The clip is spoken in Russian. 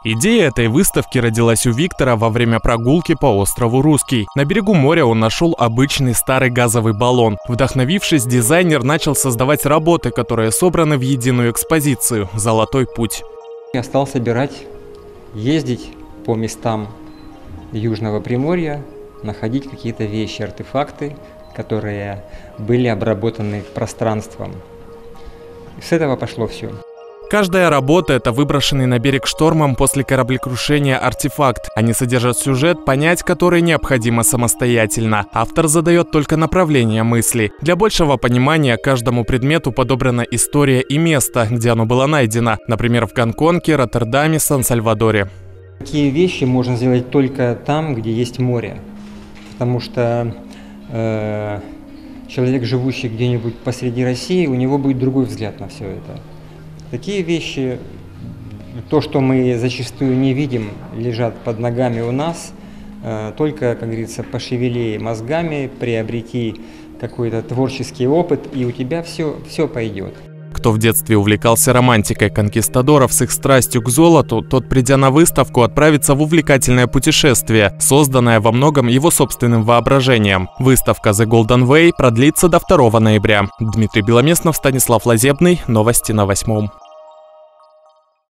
Идея этой выставки родилась у Виктора во время прогулки по острову Русский. На берегу моря он нашел обычный старый газовый баллон. Вдохновившись, дизайнер начал создавать работы, которые собраны в единую экспозицию «Золотой путь». Я стал собирать, ездить по местам Южного Приморья, находить какие-то вещи, артефакты, которые были обработаны пространством. И с этого пошло все. Каждая работа – это выброшенный на берег штормом после кораблекрушения артефакт. Они содержат сюжет, понять который необходимо самостоятельно. Автор задает только направление мысли. Для большего понимания каждому предмету подобрана история и место, где оно было найдено. Например, в Гонконге, Роттердаме, Сан-Сальвадоре. Такие вещи можно сделать только там, где есть море. Потому что человек, живущий где-нибудь посреди России, у него будет другой взгляд на все это. Такие вещи, то, что мы зачастую не видим, лежат под ногами у нас, только, как говорится, пошевели мозгами, приобрети какой-то творческий опыт, и у тебя все пойдет. Кто в детстве увлекался романтикой конкистадоров с их страстью к золоту, тот, придя на выставку, отправится в увлекательное путешествие, созданное во многом его собственным воображением. Выставка The Golden Way продлится до 2 ноября. Дмитрий Беломеснов, Станислав Лазебный. Новости на 8.